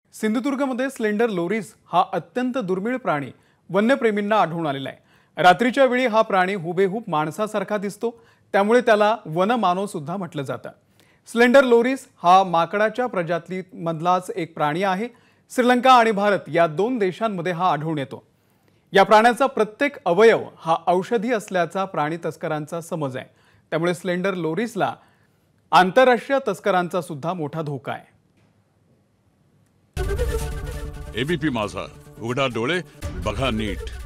सिंधुदुर्गमध्ये स्लेंडर लोरीस हा अत्यंत दुर्मिळ प्राणी वन्यप्रेमींना आढळून आलेला आहे। रात्रीच्या वेळी हा प्राणी हुबेहूब माणसासारखा दिसतो, त्यामुळे त्याला वनमानव सुद्धा म्हटलं जातं। स्लेंडर लोरीस हा माकडाच्या प्रजातीमधलाच एक प्राणी आहे। श्रीलंका आणि भारत या दोन देशांमध्ये हा आढळून येतो। या प्राण्याचा प्रत्येक अवयव हा औषधी असल्याचा प्राणी तस्करांचा समज आहे, त्यामुळे स्लेंडर लोरीसला आंतरराष्ट्रीय तस्करांचा सुद्धा मोठा धोका आहे। एबीपी माझा, उघडा डोळे बघा नीट।